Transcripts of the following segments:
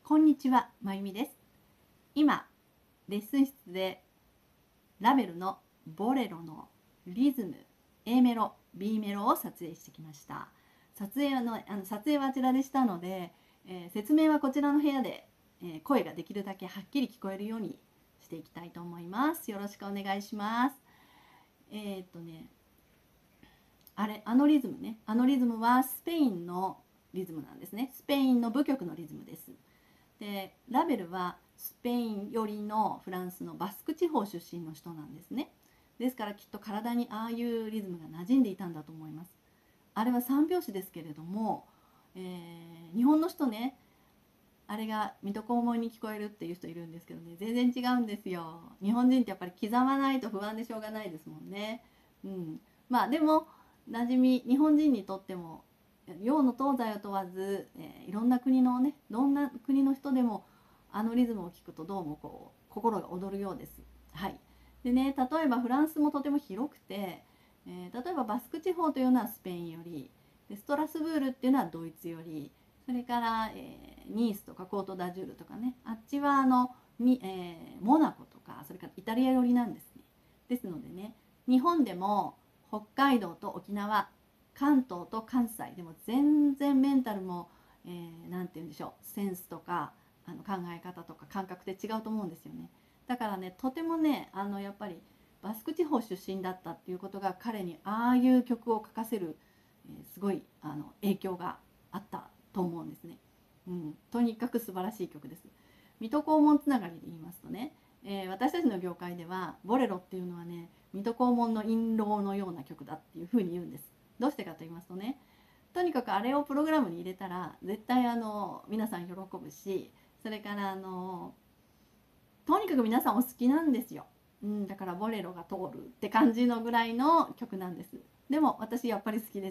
こんにちは、まゆみです。今、レッスン室でラベルのボレロのリズム、A メロ、B メロを撮影してきました。撮影はあちらでしたので、説明はこちらの部屋で、声ができるだけはっきり聞こえるようにしていきたいと思います。よろしくお願いします。あのリズムね、あのリズムはスペインのリズムなんですね。スペインの舞曲のリズムです。でラベルはスペイン寄りのフランスのバスク地方出身の人なんですね。ですからきっと体にああいうリズムが馴染んでいたんだと思います。あれは三拍子ですけれども、日本の人ね、あれが水戸黄門に聞こえるっていう人いるんですけどね、全然違うんですよ。日本人ってやっぱり刻まないと不安でしょうがないですもんね。まあでも馴染み、日本人にとっても洋の東西を問わず、いろんな国のね、どんな国の人でもあのリズムを聞くとどうもこう心が躍るようです。はい。でね、例えばフランスもとても広くて、例えばバスク地方というのはスペインより、でストラスブールっていうのはドイツより、それから、ニースとかコートダジュールとかね、あっちはモナコとか、それからイタリア寄りなんですね。ですのでね、日本でも北海道と沖縄、関東と関西でも全然メンタルも、なんて言うんでしょう、センスとか考え方とか感覚って違うと思うんですよね。だからね、とてもね、やっぱりバスク地方出身だったっていうことが彼にああいう曲を書かせる、すごい影響があったと思うんですね。とにかく素晴らしい曲です。水戸黄門つながりで言いますとね、私たちの業界ではボレロっていうのはね、水戸黄門の印籠のような曲だっていうふうに言うんです。どうしてかと言いますとね、とにかくあれをプログラムに入れたら絶対皆さん喜ぶし、それからとにかく皆さんお好きなんですよ。だからボレロが通るって感じのぐらいの曲なんです。でも私やっぱり好きです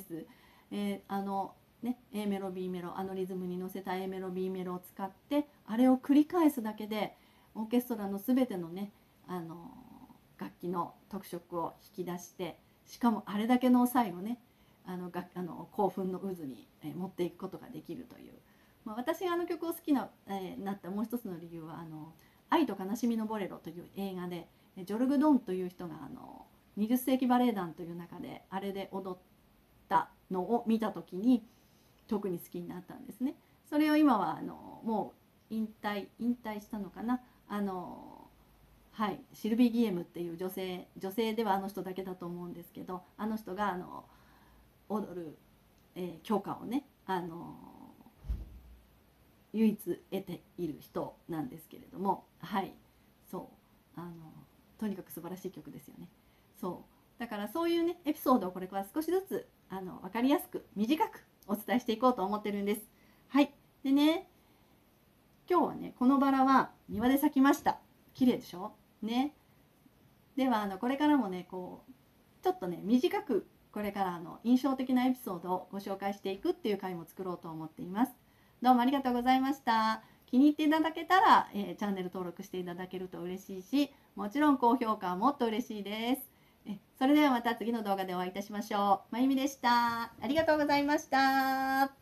。A メロ B メロ、リズムに乗せた A メロ B メロを使ってあれを繰り返すだけでオーケストラの全てのね楽器の特色を引き出して、しかもあれだけの最後ね興奮の渦に持っていくことができるという、私があの曲を好きな、なったもう一つの理由は愛と悲しみのボレロという映画でジョルグ・ドンという人が20世紀バレエ団という中であれで踊ったのを見た時に特に好きになったんですね。それを今はもう引退したのかな、はい、シルビー・ギエムっていう女性ではあの人だけだと思うんですけど、あの人が踊る、許可をね唯一得ている人なんですけれども、はい、そうとにかく素晴らしい曲ですよね。そうだからそういうねエピソードをこれから少しずつ分かりやすく短くお伝えしていこうと思ってるんです。はい。でね、今日はねこのバラは庭で咲きました。綺麗でしょね。ではこれからもねこうちょっとね短くこれから印象的なエピソードをご紹介していくっていう回も作ろうと思っています。どうもありがとうございました。気に入っていただけたら、チャンネル登録していただけると嬉しいし、もちろん高評価はもっと嬉しいです。それではまた次の動画でお会いいたしましょう。まゆみでした。ありがとうございました。